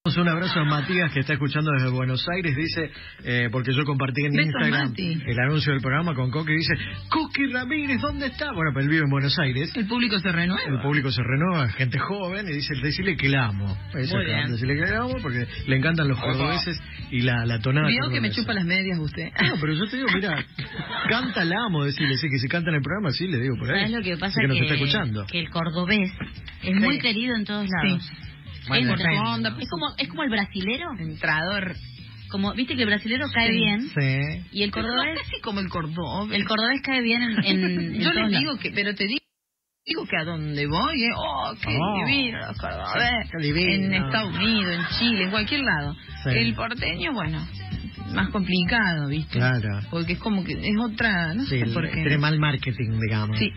Un abrazo a Matías, que está escuchando desde Buenos Aires. Dice, porque yo compartí en Instagram el anuncio del programa con Coqui. Dice, Coqui Ramírez, ¿dónde está? Bueno, pero él vive en Buenos Aires. El público se renueva. El público se renueva, gente joven. Y dice, decirle que la amo. Muy bien. Decirle que la amo porque le encantan los cordobeses y la tonada. Vio que me chupa las medias usted. No, pero yo te digo, mira, canta la amo, decirle, sí, que si canta en el programa, sí, le digo por ahí. ¿Sabes lo que pasa? Que nos está escuchando. Que el cordobés es muy querido en todos lados. Sí. Bueno, Es como el brasilero. Entrador. Como, viste que el brasilero cae bien. Sí. Y el cordobés. Casi como el cordobés. El cordobés cae bien en Yo todos les digo lados. que, pero te digo que a donde voy, qué divino los cordobeses. Qué divino. En Estados Unidos, en Chile, en cualquier lado. Sí. El porteño, bueno, más complicado, ¿viste? Claro. Porque es como que es otra, no Sí, sé por qué. tiene mal marketing, digamos. Sí.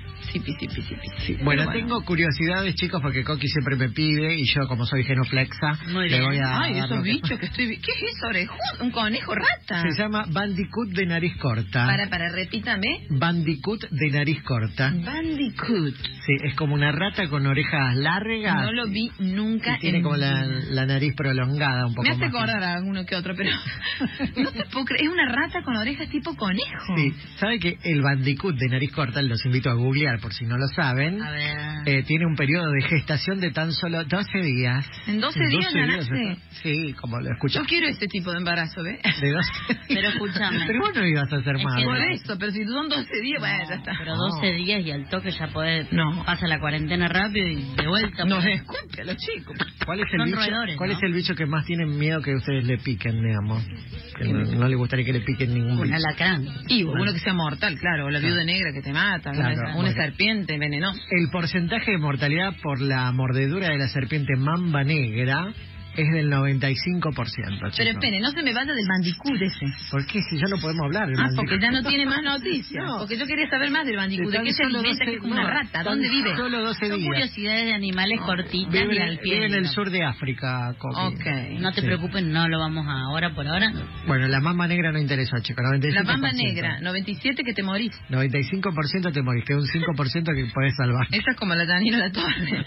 Bueno, tengo curiosidades, chicos, porque Coqui siempre me pide y yo, como soy genuflexa, Muy le bien. voy a... Ay, dar esos lo que- bichos que estoy... ¿Qué es eso, orejón? ¿Un conejo rata? Se llama Bandicoot de nariz corta. Repítame. Bandicoot de nariz corta. Bandicoot. Sí, es como una rata con orejas largas. No lo vi nunca. Y tiene como la nariz prolongada un poco Me hace más. acordar a alguno que otro, pero no te puedo creer. Es una rata con orejas tipo conejo. Sí, sabe que el Bandicoot de nariz corta, los invito a googlear por si no lo saben, A ver. tiene un periodo de gestación de tan solo 12 días. ¿En 12 días nace? Sí, como lo Yo escuchas. quiero este tipo de embarazo, ¿ves? De 12 Pero escúchame. Pero vos no ibas a hacer Es más. que Por no. eso, pero si son 12 días, bueno, ya está. Pero 12 días y al toque ya podés. No. Pasa la cuarentena rápido y de vuelta. No pues. escucha a los chicos. ¿Cuál es el Son bicho? roedores, ¿Cuál ¿no? es el bicho que más tienen miedo que ustedes le piquen, digamos? Que no le gustaría que le piquen ningún Un bicho. alacrán. Y uno que sea mortal, claro, o la viuda negra que te mata, Claro, una bueno. serpiente venenosa. El porcentaje de mortalidad por la mordedura de la serpiente mamba negra es del 95%, chicos. Pero espere, no se me vaya del Bandicoot ese. ¿Por qué? Si ya no podemos hablar. del Porque Bandicoot. ya no tiene más noticias. No. Porque yo quería saber más del Bandicoot. ¿De Tan qué se solo alimenta? 12 Que es como una rata. tan ¿Dónde vive? Solo 12 Son días. curiosidades de animales cortitas y Vive, al pie. vive en el ¿no? sur de África, Coqui. Ok. No te Sí. preocupen, no lo vamos a ahora por ahora. Bueno, la mamba negra no interesó, chicos. 95%. La bamba negra, 97 que te morís. 95% te morís, que es un 5% que podés salvar. Esa es como la Danilo La Torre.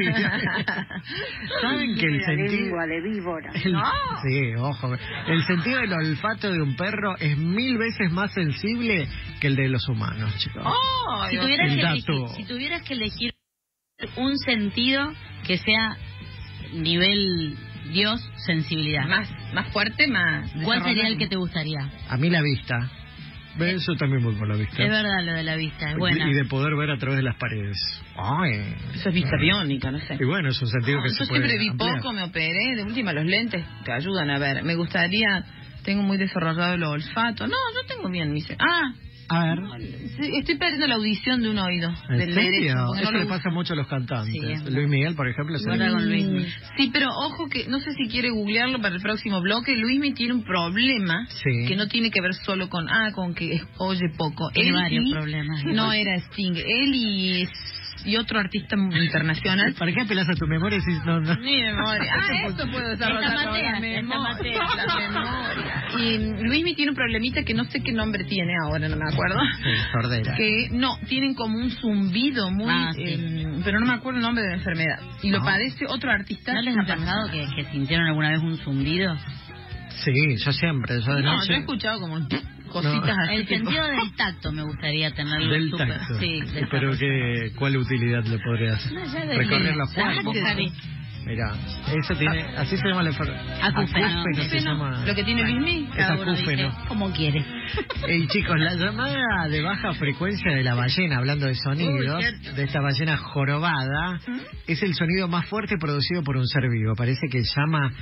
¿Saben que el sentido... de víbora. Sí, ojo. El sentido del olfato de un perro es 1000 veces más sensible que el de los humanos, chicos. Oh, Si tuvieras, el que dato. elegir, si tuvieras que elegir un sentido que sea nivel Dios, sensibilidad, más fuerte, más. ¿cuál sería el que te gustaría? A mí la vista. ¿Ves? Yo también voy por la vista. Es verdad lo de la vista, es buena. Y de poder ver a través de las paredes. Ay. Eso es vista biónica, no sé. Y bueno, es un sentido que Yo se puede siempre vi ampliar. poco, me operé. De última, los lentes te ayudan a ver. Me gustaría. Tengo muy desarrollado el olfato. No, yo tengo bien. A ver. Sí, estoy perdiendo la audición de un oído. ¿En Del serio? derecho. porque Eso no le lo pasa mucho a los cantantes. Sí, es verdad. Luis Miguel, por ejemplo, es Guarda con Luismi. Sí, pero ojo que no sé si quiere googlearlo para el próximo bloque. Luismi tiene un problema Sí. que no tiene que ver solo con que oye poco. Tiene Él varios y- problemas. No era Sting. Él y otro artista internacional. ¿Para qué apelas a tu memoria si no? Mi memoria. Esto puedo desarrollar Esta con la Matea, memoria. La memoria. Y Luismi tiene un problemita que no sé qué nombre tiene ahora, no me acuerdo. Sí, sordera. Que no, tienen como un zumbido muy... Sí. pero no me acuerdo el nombre de la enfermedad. Y lo Ah. padece otro artista. ¿No les ha pasado que sintieron alguna vez un zumbido? Sí, yo siempre. Yo de No, noche... yo he escuchado como cositas así. El tipo- sentido del tacto me gugustaría tenerlo. Del súper- tacto. Sí, Pero ¿cuál utilidad le podrías recorrer los Vos, cuerpos? Javi. Mira, eso tiene, así se llama la enfermedad. Acúfeno. se llama. Lo que tiene Luismi. Es Cada uno dice acúfeno. como quiere. Y chicos, la llamada de baja frecuencia de la ballena, hablando de sonidos, de esta ballena jorobada, es el sonido más fuerte producido por un ser vivo. Parece que llama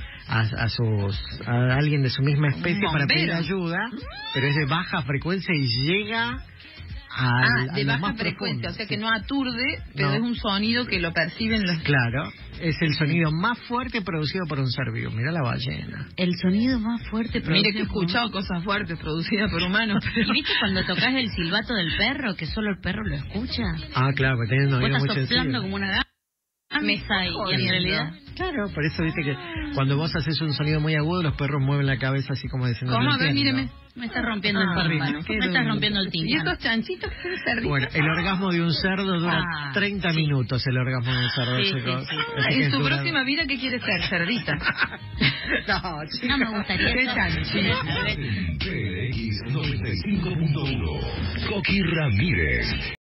a alguien de su misma especie para pedir bombero. ayuda, pero es de baja frecuencia y llega a De lo baja más frecuencia, profundo. o sea que no aturde, pero No. es un sonido que lo perciben los... Claro, es el sonido más fuerte producido por un ser vivo. Mira la ballena. El sonido más fuerte Mire producido que he por- escuchado cosas fuertes producidas por humanos, pero... ¿Y viste cuando tocas el silbato del perro, que solo el perro lo escucha? Ah, claro, porque tiene un Vos oído estás muy soplando sensible. como una gana mesa y en realidad... Claro, por eso viste que cuando vos haces un sonido muy agudo, los perros mueven la cabeza así como diciendo... ¿Cómo? A ver, míreme. Me estás rompiendo el tímpano. Me estás rompiendo el tímpano. ¿Y estos chanchitos que son cerditos? Bueno, el orgasmo de un cerdo dura 30 minutos, el orgasmo de un cerdo, chicos. ¿En su próxima vida qué quiere ser? ¿Cerdita? No me gustaría. ¿Qué chanchi? PX 95.1. Coqui Ramírez.